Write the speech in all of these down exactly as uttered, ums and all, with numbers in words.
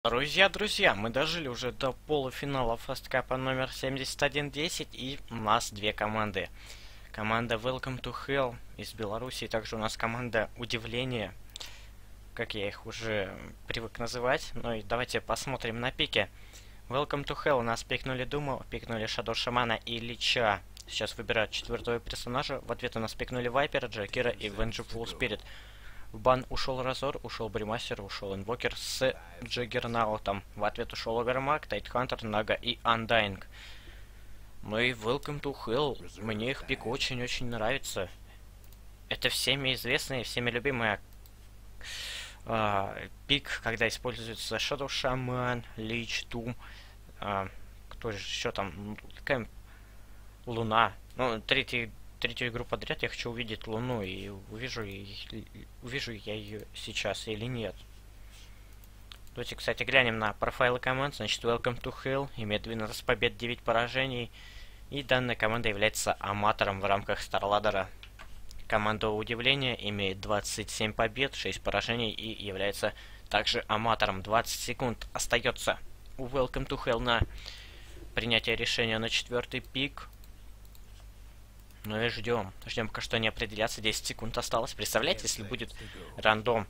Друзья, друзья, мы дожили уже до полуфинала фасткапа номер семьдесят один десять, и у нас две команды. Команда Welcome to Hell из Беларуси, и также у нас команда Удивление, как я их уже привык называть. Ну и давайте посмотрим на пике. Welcome to Hell у нас пикнули Думу, пикнули Shadow Шамана и Лича. Сейчас выбирают четвертого персонажа. В ответ у нас пикнули Вайпера, Джакира и Vengeful Spirit. В бан ушел Разор, ушел Бримастер, ушел Инвокер с Джаггернаутом. В ответ ушел Овермак, Тайтхантер, Нага и Undying. Ну и Welcome to Hell. Мне их пик очень-очень нравится. Это всеми известный, всеми любимый а, пик, когда используется Shadow Shaman, Лич, Doom. А, кто же еще там? Какая Луна. Ну, третий... Третью игру подряд я хочу увидеть Луну, и увижу, и, увижу я ее сейчас или нет. Давайте, кстати, глянем на профайлы команд. Значит, Welcome to Hell имеет двенадцать побед, девять поражений. И данная команда является аматором в рамках Старладдера. Команда Удивления имеет двадцать семь побед, шесть поражений и является также аматором. двадцать секунд остается у Welcome to Hell на принятие решения на четвертый пик. Ну и ждем. Ждем, пока что не определятся. десять секунд осталось. Представляете, если будет рандом.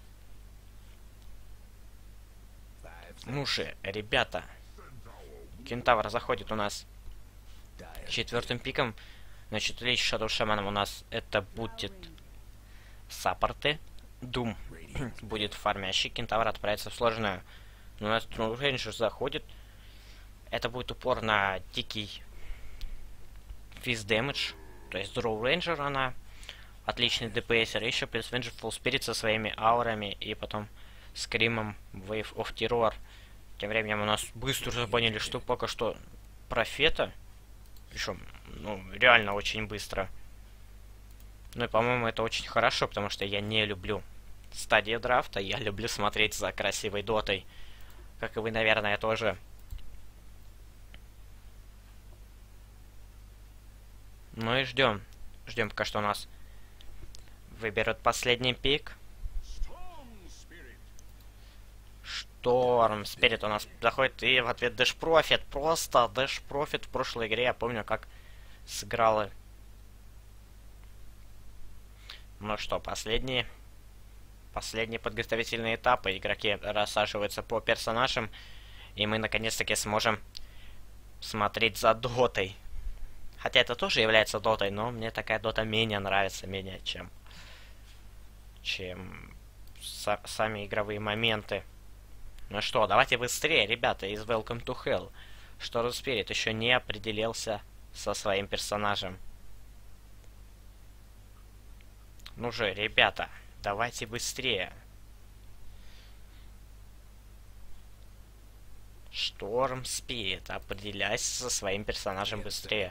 Ну же, ребята. Кентавр заходит у нас четвертым пиком. Значит, Лич Shadow Шаманом у нас это будет саппорты. Дум будет фармящий. Кентавр отправится в сложную. У нас True Ranger заходит. Это будет упор на дикий физ дэмэдж, то есть Draw Ranger она, отличный ДПСер, еще плюс Vengeful Spirit со своими аурами и потом скримом Wave of Terror. Тем временем у нас быстро забанили, что пока что профета, причем, ну, реально очень быстро. Ну и, по-моему, это очень хорошо, потому что я не люблю стадии драфта, я люблю смотреть за красивой дотой, как и вы, наверное, тоже. Ну и ждем. Ждем, пока что у нас выберут последний пик. Шторм Спирит у нас заходит, и в ответ Дэш Профит. Просто Дэш Профит в прошлой игре. Я помню, как сыграла. Ну что, последний. Последний подготовительный этап. И игроки рассаживаются по персонажам. И мы наконец-таки сможем смотреть за дотой. Хотя это тоже является дотой, но мне такая дота менее нравится, менее чем, чем са сами игровые моменты. Ну что, давайте быстрее, ребята, из Welcome to Hell. Шторм Спирит еще не определился со своим персонажем. Ну же, ребята, давайте быстрее. Шторм Спирит, определяйся со своим персонажем быстрее.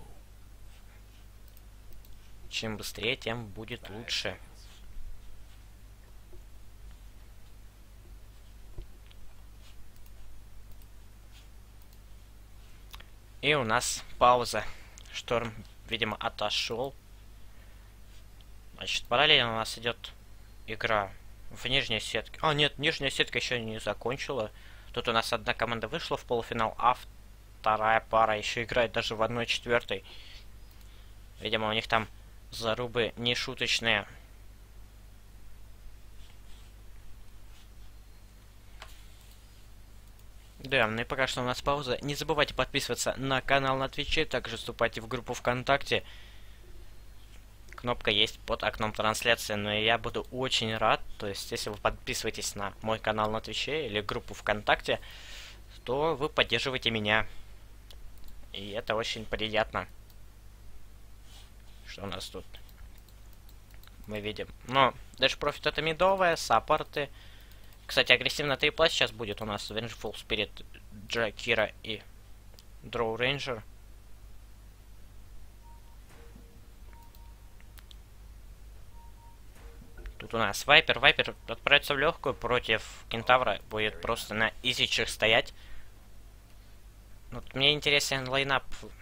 Чем быстрее, тем будет лучше. И у нас пауза. Шторм, видимо, отошел. Значит, параллельно у нас идет игра в нижней сетке. А, нет, нижняя сетка еще не закончила. Тут у нас одна команда вышла в полуфинал, а вторая пара еще играет даже в одной четвертой. Видимо, у них там зарубы нешуточные. Да, ну и пока что у нас пауза. Не забывайте подписываться на канал на Твиче, также вступайте в группу ВКонтакте. Кнопка есть под окном трансляции, но я буду очень рад, то есть если вы подписываетесь на мой канал на Твиче или группу ВКонтакте, то вы поддерживаете меня. И это очень приятно. Что у нас тут? Мы видим. Но Dash Profit это медовая, саппорты. Кстати, агрессивно трипла сейчас будет у нас Vengeful Spirit, Джакира и Draw Ranger. Тут у нас Вайпер. Вайпер отправится в легкую против Кентавра. Будет просто на изичах стоять. Вот мне интересен лайнап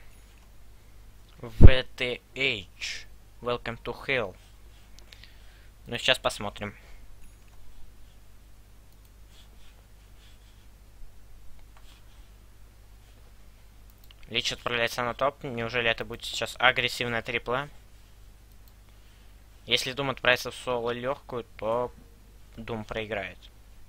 ви ти эйч. Welcome to Hell. Ну, сейчас посмотрим. Лич отправляется на топ. Неужели это будет сейчас агрессивная трипла? Если Дум отправится в соло легкую, то Дум проиграет.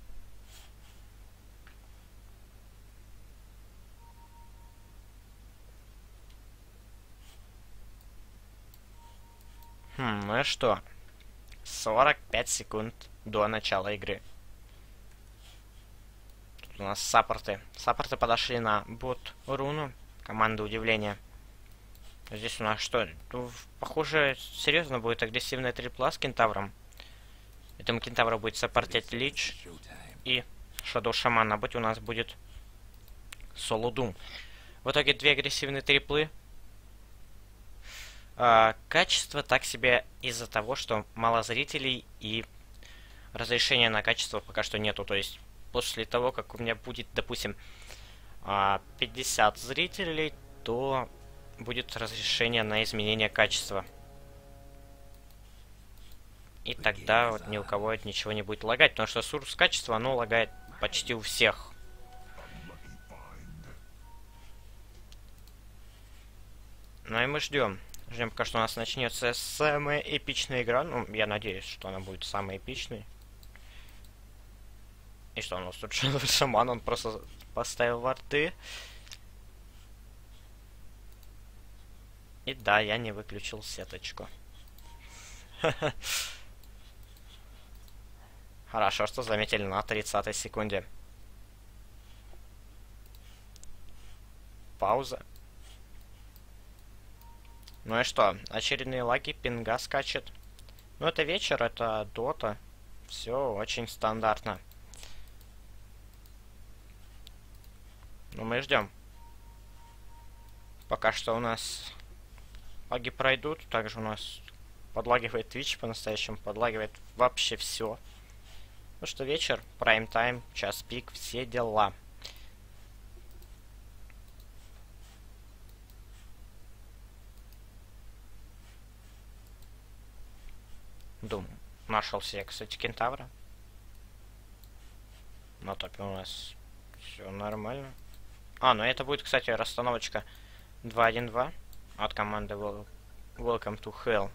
Хм, ну и что? сорок пять секунд до начала игры. Тут у нас саппорты. Саппорты подошли на бот-руну. Команда удивления. Здесь у нас что? Ну, похоже, серьезно будет агрессивная трипла с кентавром. Этому кентавру будет саппортить Лич и Shadow Shaman. На боте у нас будет Solo Doom. В итоге две агрессивные триплы. А, качество так себе из-за того, что мало зрителей и разрешения на качество пока что нету. То есть после того, как у меня будет, допустим, пятьдесят зрителей, то будет разрешение на изменение качества. И тогда вот ни у кого ничего не будет лагать, потому что сурс качества, оно лагает почти у всех. Ну и мы ждем. Ждем, пока что у нас начнется самая эпичная игра. Ну, я надеюсь, что она будет самой эпичной. И что у нас тут шаман, он просто поставил варты. И да, я не выключил сеточку. Хорошо, что заметили на тридцатой секунде. Пауза. Ну и что? Очередные лаги, пинга скачет. Ну это вечер, это дота. Все очень стандартно. Ну мы ждем. Пока что у нас лаги пройдут. Также у нас подлагивает Twitch по-настоящему. Подлагивает вообще все. Ну что, вечер, прайм-тайм, час пик, все дела. Дум. Нашел себе, кстати, кентавра. На топе у нас все нормально. А, ну это будет, кстати, расстановочка два один два от команды Welcome to Hell.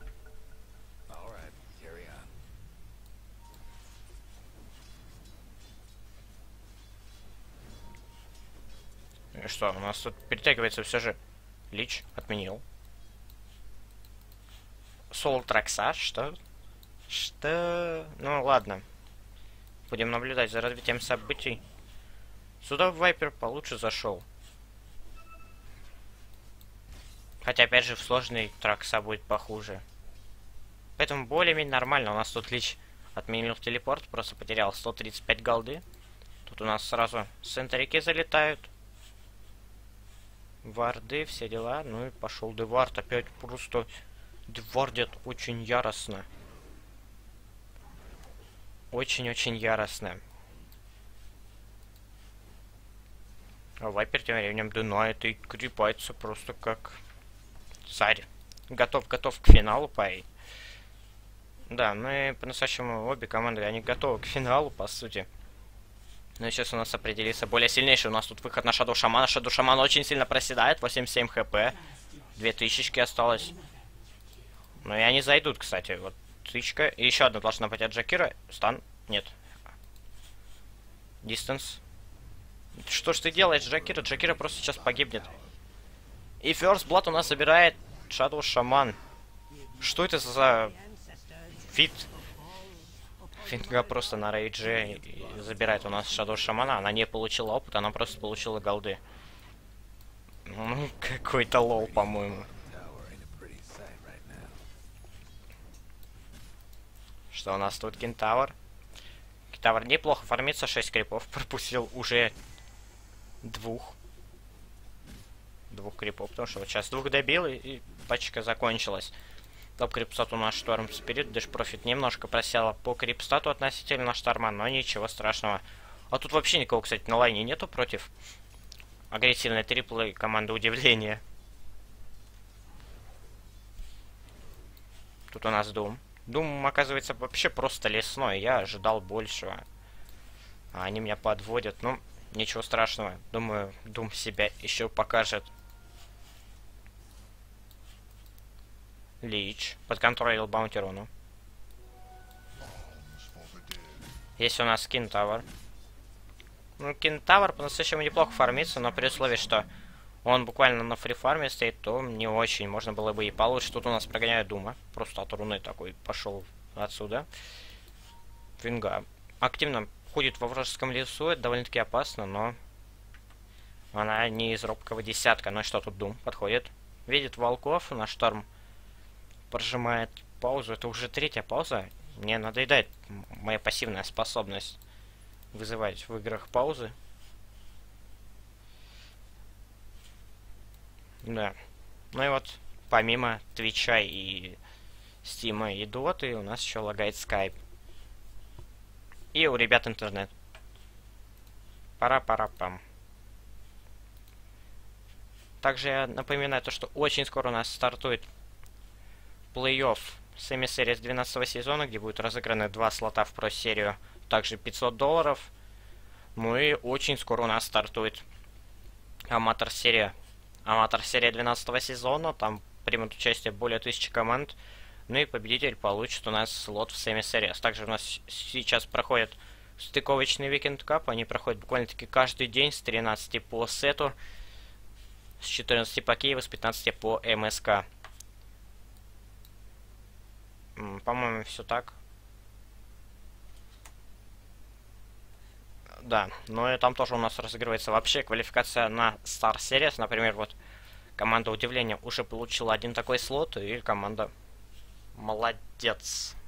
И что, у нас тут перетягивается все же. Лич отменил. Соло Тракса, что? Что? Ну ладно. Будем наблюдать за развитием событий. Сюда Вайпер получше зашел. Хотя опять же в сложный Тракса будет похуже. Поэтому более-менее нормально. У нас тут Лич отменил телепорт, просто потерял сто тридцать пять голды. Тут у нас сразу сентерики залетают. Варды, все дела. Ну и пошел Девард. Опять просто девардят очень яростно. Очень-очень яростно. А Вайпер тем временем дынает и крепается просто как царь. Готов, готов к финалу, пай. Да, ну и по-настоящему обе команды, они готовы к финалу, по сути. Ну и сейчас у нас определится более сильнейший. У нас тут выход на Shadow Shaman. Shadow Shaman очень сильно проседает. восемьдесят семь хп. Две тысячки осталось. Ну и они зайдут, кстати. Вот тычка. И еще одна должна быть от Джакира. Стан. Нет. Дистанс. Что ж ты делаешь, Джакира? Джакира просто сейчас погибнет. И First Blood у нас собирает Shadow Shaman. Что это за фит? Финга просто на рейдже забирает у нас Shadow Shaman. Она не получила опыт, она просто получила голды. Ну, какой-то лол, по-моему. Что у нас тут? Кентавр. Кентавр неплохо фармится, шесть крипов. Пропустил уже двух. Двух крипов, потому что вот сейчас двух добил, и, и пачка закончилась. Топ крипстат у нас Шторм Спирит, Дэш Профит немножко просела по крипстату относительно Шторма, но ничего страшного. А тут вообще никого, кстати, на лайне нету против агрессивной триплы команды удивления. Тут у нас Дум. Дум, оказывается, вообще просто лесной. Я ожидал большего. А они меня подводят. Ну, ничего страшного. Думаю, Дум себя еще покажет Лич подконтролил Баунтирону. Есть у нас Кентавр. Ну, Кентавр по-настоящему неплохо фармится, но при условии, что он буквально на фрифарме стоит, то не очень. Можно было бы и получше. Тут у нас прогоняют Дума. Просто от руны такой пошел отсюда. Винга активно ходит во вражеском лесу. Это довольно-таки опасно, но она не из робкого десятка. Ну и что тут Дум подходит? Видит волков, на шторм прожимает паузу. Это уже третья пауза. Мне надоедает моя пассивная способность вызывать в играх паузы. Да. Ну и вот, помимо Твича и Стима и Доты, у нас еще лагает Skype. И у ребят интернет. Пара-пара-пам. Также я напоминаю то, что очень скоро у нас стартует плей-офф Semi Series двенадцатого сезона, где будет разыграны два слота в про-серию, также пятьсот долларов. Ну и очень скоро у нас стартует аматор-серия. Аматор-серия двенадцатого сезона, там примут участие более тысячи команд. Ну и победитель получит у нас слот в Semi Series. Также у нас сейчас проходит стыковочный Weekend Cup. Они проходят буквально-таки каждый день с тринадцати по сету, с четырнадцати по Киеву, с пятнадцати по МСК. По-моему, все так. Да, но и там тоже у нас разыгрывается вообще квалификация на Star Series. Например, вот команда Удивления уже получила один такой слот, и команда молодец.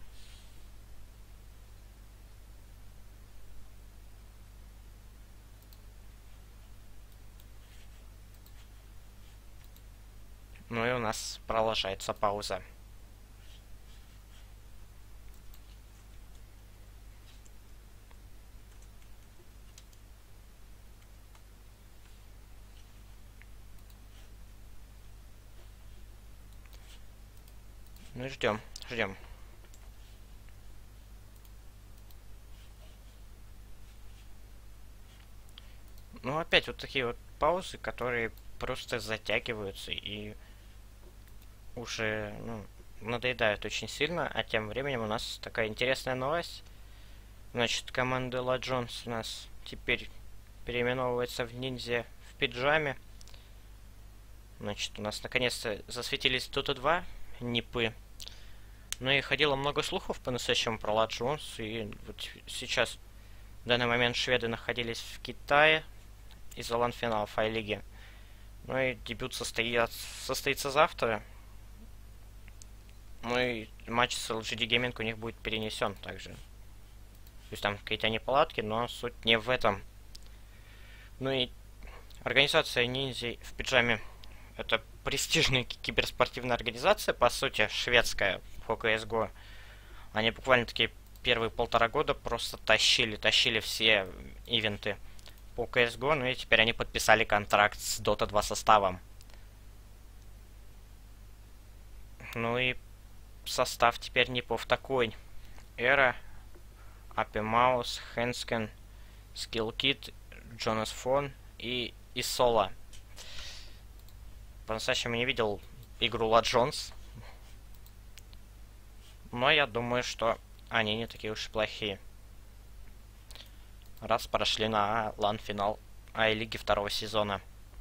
Ну и у нас продолжается пауза. Ну и ждем, ждем. Ну опять вот такие вот паузы, которые просто затягиваются и уже, ну, надоедают очень сильно. А тем временем у нас такая интересная новость. Значит, команда Ла Джонс у нас теперь переименовывается в ниндзя в пиджаме. Значит, у нас наконец-то засветились Дота два нипы. Ну и ходило много слухов по-настоящему про Ла Джонс. И вот сейчас, в данный момент, шведы находились в Китае из-за лан-финалов Ай-лиги. Ну и дебют состоит, состоится завтра. Ну и матч с эл джи ди Gaming у них будет перенесен также. То есть там какие-то неполадки, но суть не в этом. Ну и организация ниндзя в пиджаме — это престижная киберспортивная организация, по сути, шведская по си эс го. Они буквально-таки первые полтора года просто тащили, тащили все ивенты по си эс го, ну и теперь они подписали контракт с Дота два составом. Ну и состав теперь нипов такой: Эра, Апи Маус, Хэнскен, Скиллкит, Джонас Фон и Исола. По-настоящему не видел игру Ла Джонс, но я думаю, что они не такие уж и плохие, раз прошли на лан-финал Ай-лиги второго сезона.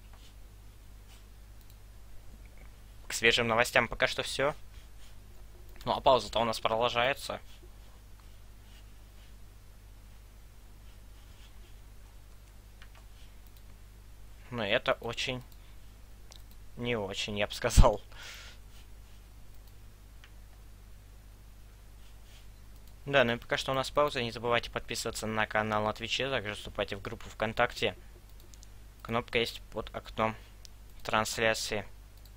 К свежим новостям пока что все. Ну а пауза-то у нас продолжается. Но это очень... не очень, я бы сказал. Да, ну и пока что у нас пауза. Не забывайте подписываться на канал на Твиче, также вступайте в группу ВКонтакте. Кнопка есть под окном трансляции.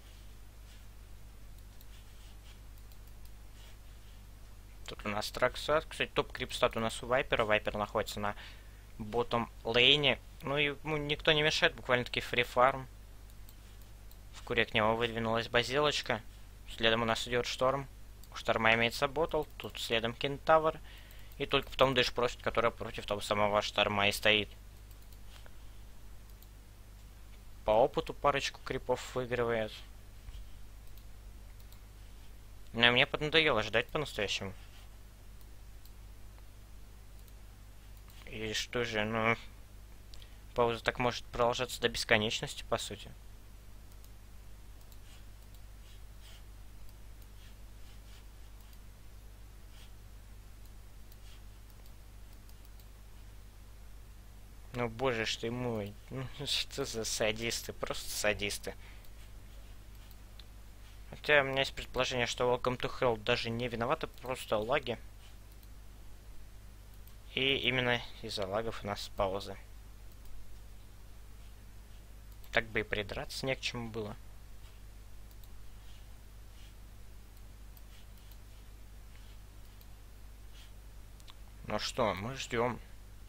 Тут у нас траксат. Кстати, топ-крипстат у нас у Вайпера. Вайпер находится на ботом лейне. Ну и ему никто не мешает, буквально-таки фри-фарм. В куре к нему выдвинулась базилочка. Следом у нас идет Шторм. У Шторма имеется ботл. Тут следом Кентавр. И только потом Дэш Профит, который против того самого Шторма и стоит. По опыту парочку крипов выигрывает. Но мне поднадоело ждать по-настоящему. И что же, ну... Пауза так может продолжаться до бесконечности, по сути. Ну, боже ж ты мой. Ну, что за садисты? Просто садисты. Хотя у меня есть предположение, что Welcome to Hell даже не виноваты, просто лаги. И именно из-за лагов у нас паузы. Так бы и придраться не к чему было. Ну что, мы ждем.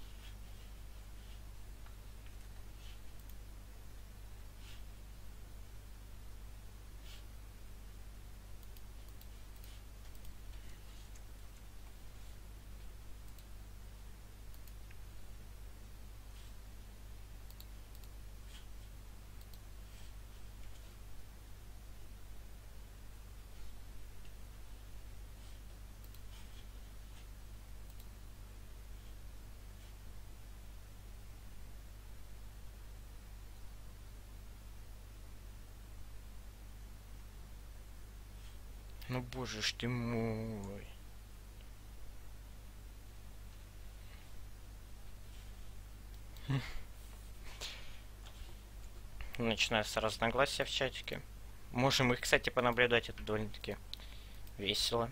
Ну боже ж ты мой. Начинаются разногласия в чатике. Можем их, кстати, понаблюдать. Это довольно-таки весело.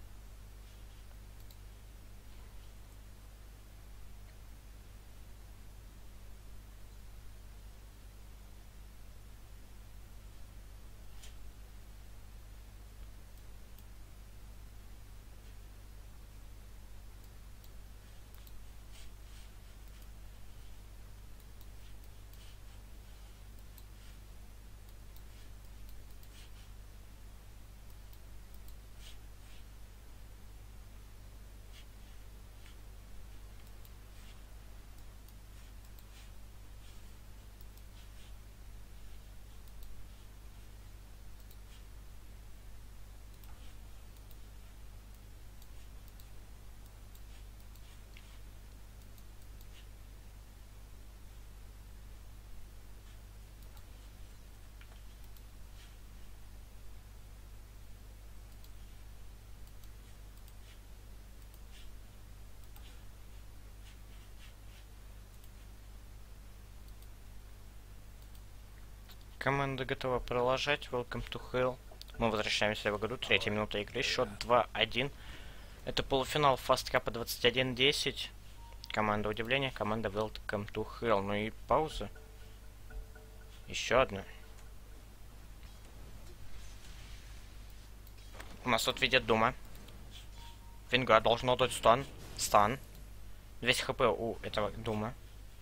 Команда готова продолжать. Welcome to Hell. Мы возвращаемся в игру. Третья минута игры. Счет два один. Это полуфинал Фасткапа двадцать один десять. Команда удивления. Команда Welcome to Hell. Ну и пауза. Еще одна. У нас тут видят Дума. Винга должно дать стан. Стан. двести хп у этого Дума.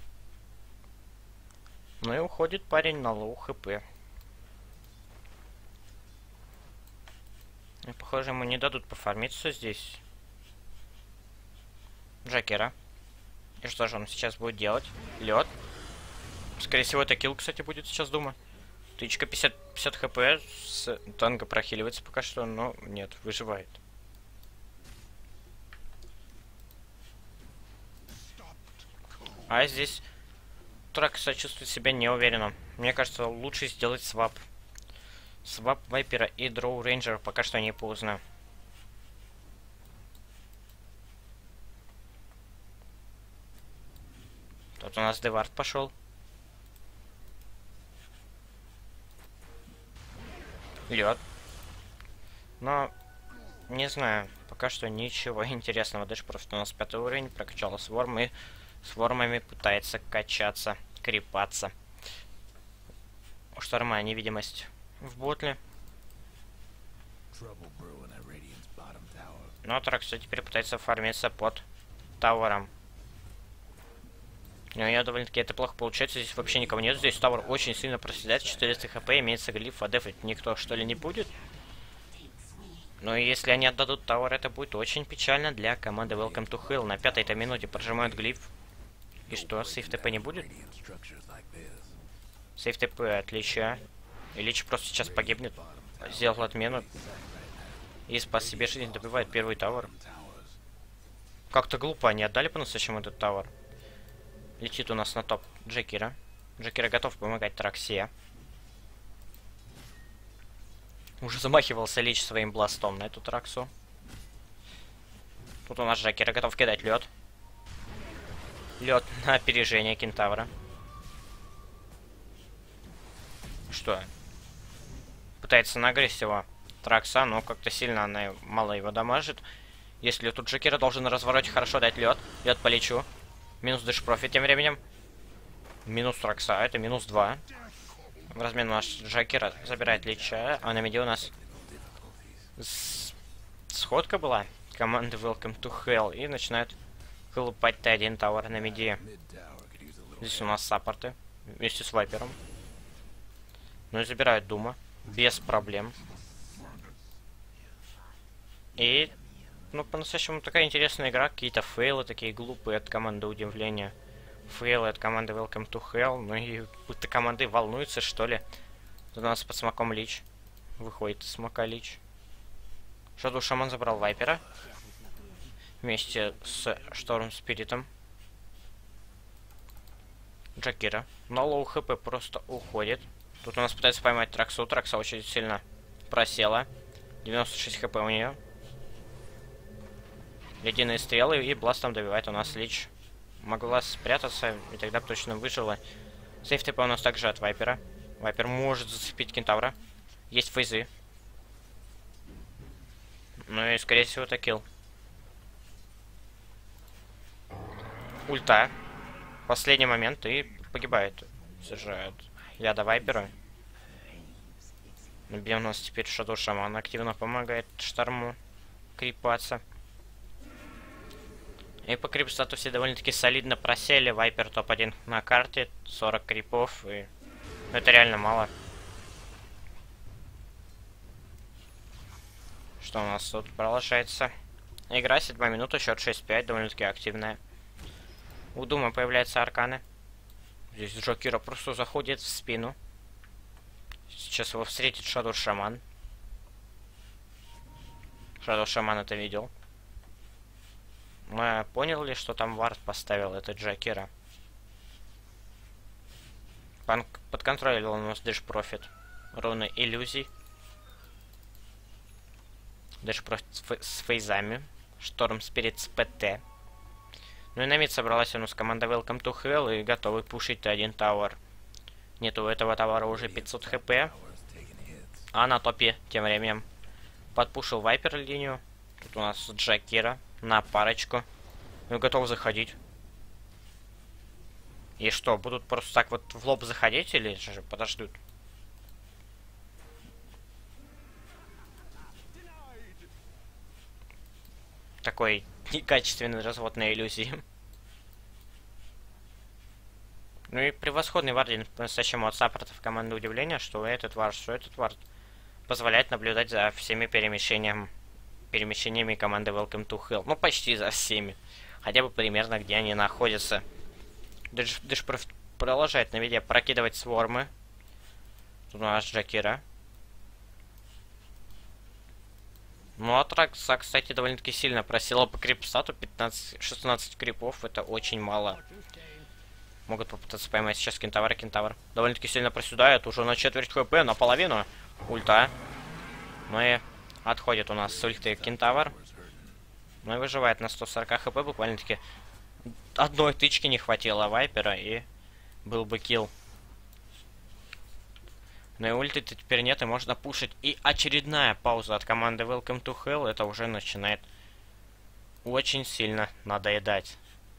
Ну и уходит парень на лоу хп. И, похоже, ему не дадут пофармиться здесь. Джакера. И что же он сейчас будет делать? Лед. Скорее всего, это килл, кстати, будет сейчас Дума. Тычка пятьдесят, пятьдесят хп. С танка прохиливается пока что, но нет, выживает. А здесь Трак чувствует себя неуверенно. Мне кажется, лучше сделать свап. Свап Вайпера и Дроу Рейнджера пока что не поздно. Тут у нас Девард пошел. Лед. Но, не знаю, пока что ничего интересного. Даже просто у нас пятый уровень, прокачала Сворм и с вормами пытается качаться, крепаться. У Шторма невидимость в ботле. Но Трак, кстати, теперь пытается фармиться под Тауэром. Но я довольно-таки это плохо получается. Здесь вообще никого нет. Здесь Тауэр очень сильно проседает. четыреста хп, имеется глиф, а дефать никто что ли не будет. Но если они отдадут Тауэр, это будет очень печально для команды Welcome to Hell. На пятой-то минуте прожимают глиф. И что, сейф ТП не будет? Сейф ТП, отличие. И Лич просто сейчас погибнет. Сделал отмену. И спас себе жизнь, добивает первый тавер. Как-то глупо они отдали по-настоящему этот тавер. Летит у нас на топ Джекира. Джекира готов помогать Траксе. Уже замахивался Лич своим бластом на эту Траксу. Тут у нас Джекира готов кидать лед. Лед на опережение Кентавра. Что? Пытается нагрызть его Тракса, но как-то сильно она мало его дамажит. Если тут Джекира должен на развороте хорошо дать лед. Лед по Личу. Минус Дэш Профит тем временем. Минус Тракса, это минус два. В размен наш Джекира забирает Лича, а на миде у нас с... сходка была команды Welcome to Hell и начинают колупать Т один Тауэр на миде. Здесь у нас саппорты вместе с Вайпером. Ну и забирают Дума без проблем. И, ну, по-настоящему такая интересная игра. Какие-то фейлы такие глупые от команды удивления. Фейлы от команды Welcome to Hell. Ну и будто команды волнуются, что ли. Тут у нас под смоком Лич. Выходит из смока Лич. Shadow Shaman забрал Вайпера. Вместе с Шторм Спиритом. Джекира на лоу хп просто уходит. Тут у нас пытается поймать Траксу. Тракса очень сильно просела. девяносто шесть хп у нее. Ледяные стрелы и бластом добивает у нас Лич. Могла спрятаться, и тогда бы точно выжила. Сейф ТП у нас также от Вайпера. Вайпер может зацепить Кентавра. Есть фейзы. Ну и скорее всего это килл. Ульта. Последний момент и погибает. Сажают яда Вайпера. Где у нас теперь Shadow Shaman активно помогает Шторму крипаться. И по крип статусе довольно-таки солидно просели. Вайпер топ один на карте. сорок крипов. И это реально мало. Что у нас тут продолжается? Игра, седьмая минута, счет шесть пять, довольно-таки активная. У Дума появляются арканы. Здесь Джокира просто заходит в спину. Сейчас его встретит Shadow Shaman. Shadow Shaman это видел. Мы поняли, что там вард поставил этот Джокира. Под контролем у нас Дэш Профит. Руны иллюзий. Дэш Профит с фейзами. Шторм Спирит с ПТ. Ну и на мид собралась у нас команда Welcome to Hell и готовы пушить Т один Тауэр. Нет, у этого товара уже пятьсот хп. А на топе тем временем подпушил Вайпер линию. Тут у нас Джекира на парочку. Ну и готов заходить. И что, будут просто так вот в лоб заходить или же подождут? Такой некачественный развод на иллюзии. Ну и превосходный вардин по-настоящему от саппортов команды удивления, что этот вард, что этот вард позволяет наблюдать за всеми перемещениями, перемещениями команды Welcome to Hell. Ну почти за всеми. Хотя бы примерно где они находятся. Дэш продолжает на виде прокидывать свормы. Тут у нас Джекира. Ну а Тракса, кстати, довольно-таки сильно просела по крипстату. пятнадцать-шестнадцать крипов, это очень мало. Могут попытаться поймать сейчас Кентавра. Кентавр довольно-таки сильно проседает. Уже на четверть хп, наполовину. Ульта. Ну и отходит у нас с ульты Кентавр. Ну и выживает на сто сорок хп. Буквально-таки одной тычки не хватило Вайпера, и был бы килл. Но и ульты теперь нет, и можно пушить. И очередная пауза от команды Welcome to Hell. Это уже начинает очень сильно надоедать.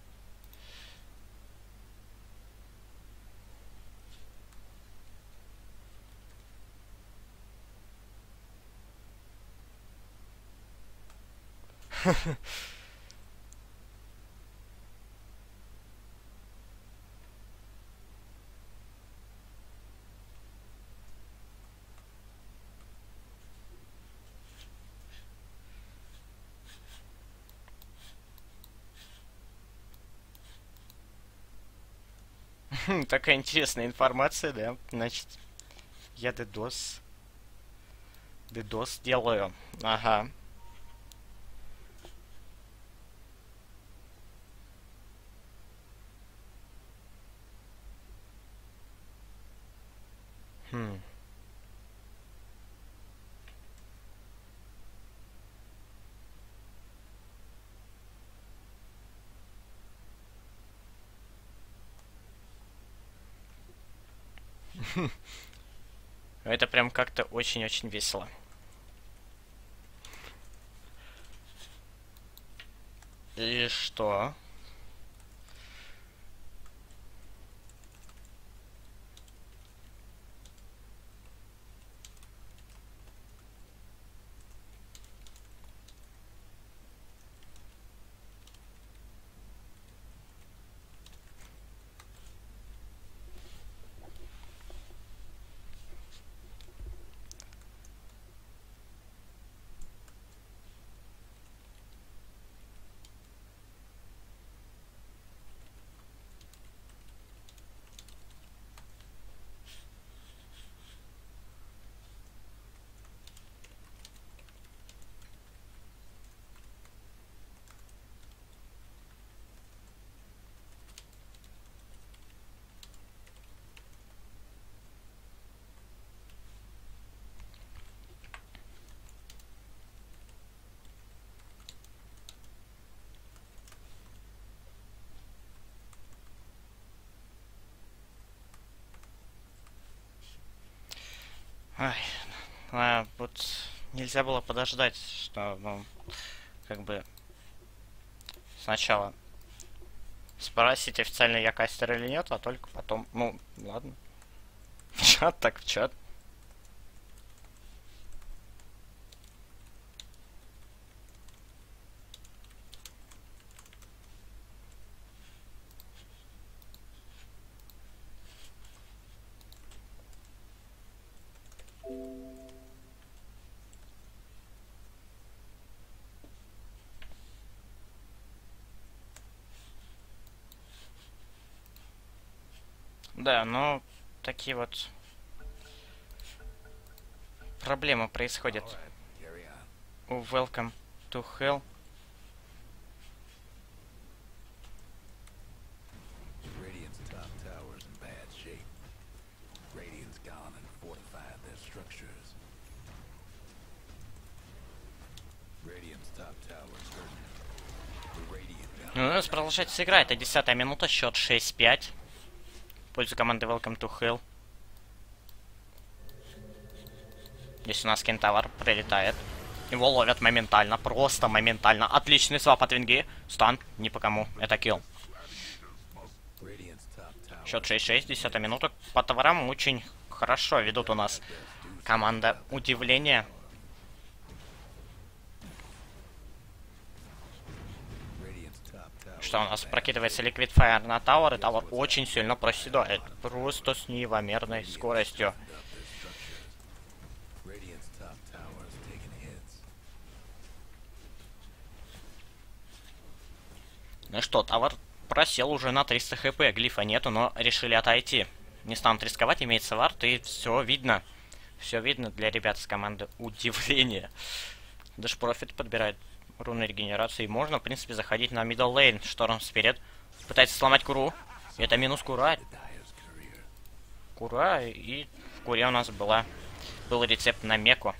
Такая интересная информация, да? Значит, я дедос. Дедос делаю. Ага. Хм. Это прям как-то очень-очень весело. И что? Ай, а, вот нельзя было подождать, что, ну, как бы сначала спросить, официально я кастер или нет, а только потом, ну, ладно. В чат так в чат. Да, но такие вот проблемы происходят у Welcome to Hell. Ну, у нас продолжается игра, это десятая минута, счет шесть пять. В пользу команды Welcome to Hell. Здесь у нас Кентавр прилетает. Его ловят моментально, просто моментально. Отличный свап от Винги. Стан, ни по кому, это килл. Счет шесть шесть, десятая минута. По товарам очень хорошо ведут у нас команда Удивление. Что у нас прокидывается Liquid Fire на Тауэр, и Тауэр очень сильно проседает. Просто с неимоверной скоростью. Ну что, Тауэр просел уже на триста хп, глифа нету, но решили отойти. Не станут рисковать, имеется вард, и все видно. Все видно для ребят с команды Удивление. Даже профит подбирает руны регенерации. Можно, в принципе, заходить на middle lane. Шторм Спирит пытается сломать Куру. Это минус Кура. Кура, и в Куре у нас была, был рецепт на Меку.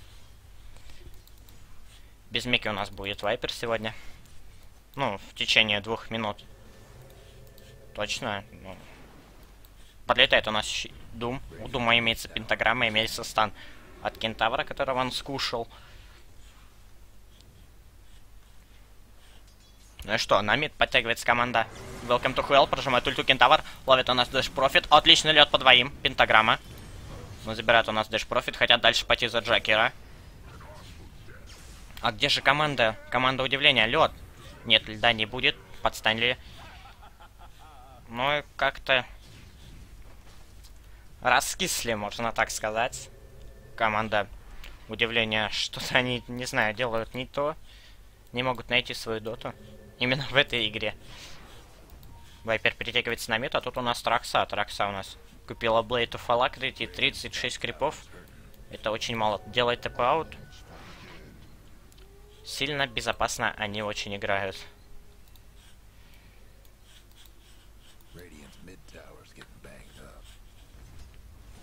Без Меки у нас будет Вайпер сегодня. Ну, в течение двух минут. Точно. Ну. Подлетает у нас Дум. У Дума имеется пентаграмма, имеется стан от Кентавра, которого он скушал. Ну и что, на мид подтягивается команда Welcome to Hell, прожимает ульту Кентавр, ловит у нас Дэш Профит, отличный лед по двоим, пентаграмма. Но забирают у нас Дэш Профит, хотят дальше пойти за Джакера. А где же команда? Команда Удивления, лед. Нет, льда не будет, подстанили. Ну и как-то раскисли, можно так сказать. Команда Удивления, что-то они, не знаю, делают не то. Не могут найти свою доту. Именно в этой игре. Вайпер перетягивается на мид, а тут у нас Тракса. Тракса у нас купила Blade of Alacrity, тридцать шесть крипов. Это очень мало. Делает тэп-аут. Сильно безопасно они очень играют.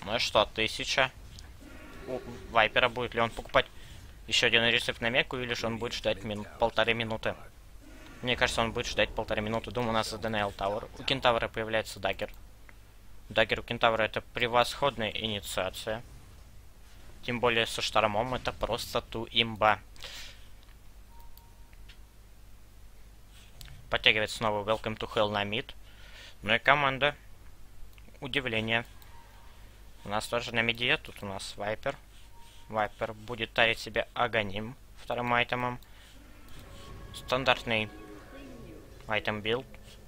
Ну и что, тысяча. У Вайпера, будет ли он покупать еще один рецепт на меку, или же он будет ждать мин полторы минуты? Мне кажется, он будет ждать полторы минуты. Думаю, у нас ди эн эл Tower. У Кентавра появляется Даггер. Даггер у Кентавра это превосходная инициация. Тем более со штормом это просто ту имба. Подтягивает снова Welcome to Hell на мид. Ну и команда. Удивление. У нас тоже на миде. Тут у нас Вайпер. Вайпер будет тарить себе Аганим вторым айтемом. Стандартный айтем билд.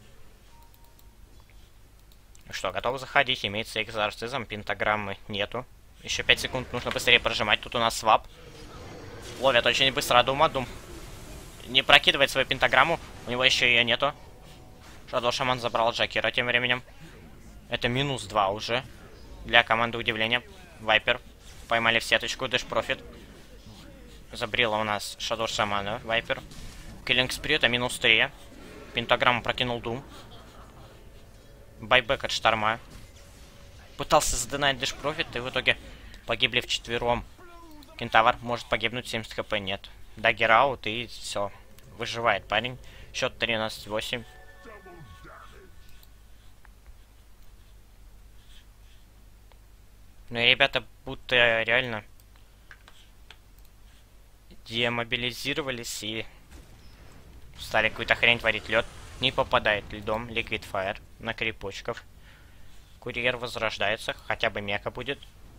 Что, готов заходить? Имеется экзорцизм, пентаграммы нету. Еще пять секунд, нужно быстрее прожимать. Тут у нас свап. Ловят очень быстро Дума. Дум не прокидывает свою пентаграмму. У него еще ее нету. Шадоу Шаман забрал Джакира тем временем. Это минус два уже. Для команды удивления. Вайпер. Поймали в сеточку. Дэш профит. Забрила у нас Шадоу Шамана. Вайпер. Киллинг спри это минус три. Пентаграмму прокинул Дум. Байбек от шторма. Пытался задонать Дэш профит, и в итоге погибли вчетвером. Кентавр может погибнуть, семьдесят хп нет. Даггер аут, и все. Выживает парень. Счет тринадцать восемь. Ну и ребята будто реально демобилизировались и стали какую-то хрень творить. Лед не попадает льдом. Liquid Fire на крипочков. Курьер возрождается. Хотя бы мека будет.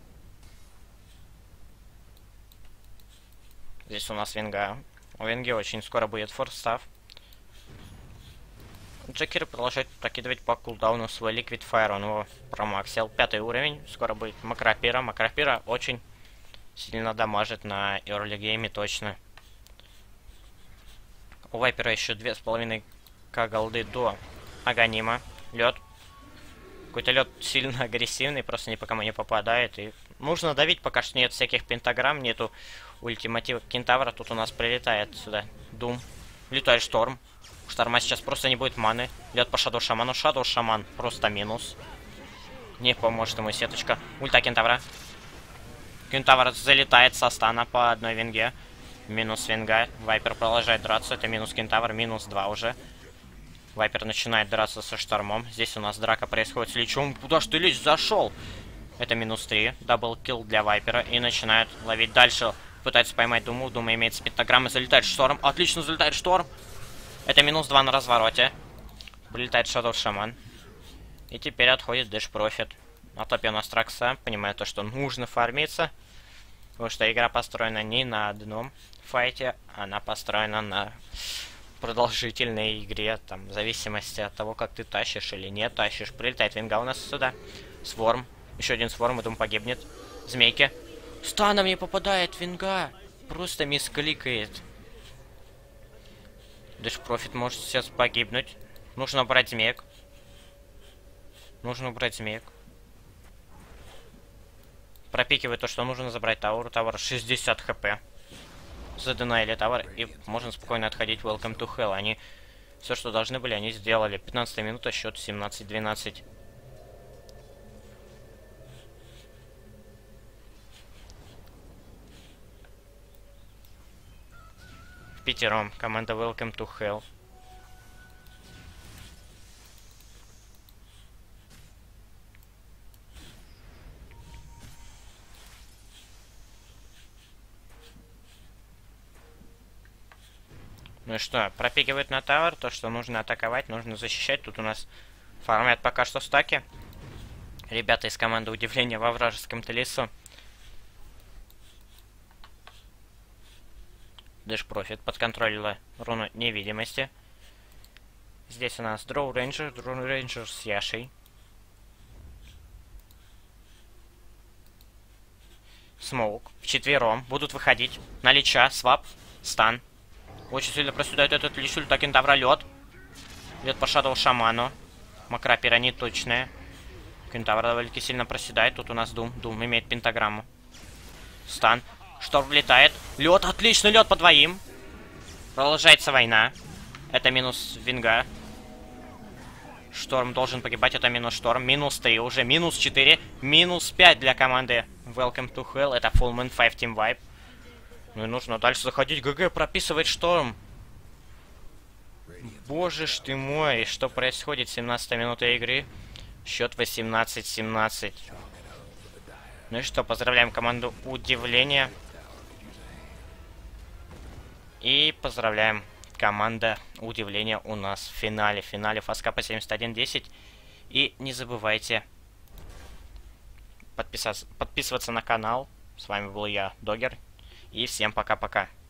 Здесь у нас Винга. У Винги очень скоро будет форстав. Джекер продолжает прокидывать по кулдауну свой Liquid Fire. Он его промаксил. Пятый уровень. Скоро будет Макропира. Макропира очень сильно дамажит на early гейме точно. У Вайпера еще две с половиной к голды до Аганима. Лед. Какой-то лед сильно агрессивный, просто ни по кому не попадает. И нужно давить, пока что нет всяких пентаграмм, нету ультиматива Кентавра. Тут у нас прилетает сюда Дум. Летает Шторм. У Шторма сейчас просто не будет маны. Лед по Шадоу Шаману. Шадоу Шаман просто минус. Не поможет ему сеточка. Ульта Кентавра. Кентавр залетает со стана по одной винге. Минус винга. Вайпер продолжает драться. Это минус Кентавр. Минус два уже. Вайпер начинает драться со Штормом. Здесь у нас драка происходит с Личом. Куда ж ты, Лич, зашел? Это минус три. Даблкилл для Вайпера. И начинает ловить дальше. Пытается поймать Думу. Дума имеет спектограммы. Залетает Шторм. Отлично залетает Шторм. Это минус два на развороте. Прилетает Шадоу Шаман. И теперь отходит Дэш Профит. На топе у нас Тракса. Понимает то, что нужно фармиться. Потому что игра построена не на одном файте. Она построена на продолжительной игре, там, в зависимости от того, как ты тащишь или не тащишь. Прилетает Винга у нас сюда. Сворм. Еще один Сворм, и Дум погибнет. Змейки. Станом не попадает Винга. Просто мискликает. Дэш Профит может сейчас погибнуть. Нужно брать змеек. Нужно брать змеек. Пропикивает то, что нужно забрать Тауэр. Тауэр шестьдесят хп. Задонайли Тауэр, и можно спокойно отходить в Welcome to Hell. Они все, что должны были, они сделали. пятнадцатая минута, счет семнадцать двенадцать. В пятером команда Welcome to Hell. Ну и что, пропикивает на тавер, то, что нужно атаковать, нужно защищать. Тут у нас фармят пока что стаки. Ребята из команды удивления во вражеском-то лесу. Дэш Профит подконтролила руну невидимости. Здесь у нас Дроу Рейнджер, Дроу Рейнджер с Яшей. Смоук. Вчетвером будут выходить. На Лича, свап, стан. Очень сильно проседает этот Лич, ульта Кентавра, лед. Лед по Шадоу Шаману. Макропира не точная. Кентавр довольно сильно проседает. Тут у нас Дум. Дум имеет пентаграмму. Стан. Шторм влетает. Лед, отлично, лед по двоим. Продолжается война. Это минус Винга. Шторм должен погибать, это минус Шторм. Минус три уже, минус четыре, минус пять для команды Welcome to Hell. Это Full Moon пять Team Vibe. Ну и нужно дальше заходить. ГГ прописывает Шторм. Боже ж ты мой, что происходит? семнадцатая минута игры. Счет восемнадцать семнадцать. Ну и что, поздравляем команду Удивление. И поздравляем команда Удивление у нас в финале. В финале Фасткапа семьдесят один десять. И не забывайте подписаться, подписываться на канал. С вами был я, Догер. И всем пока-пока.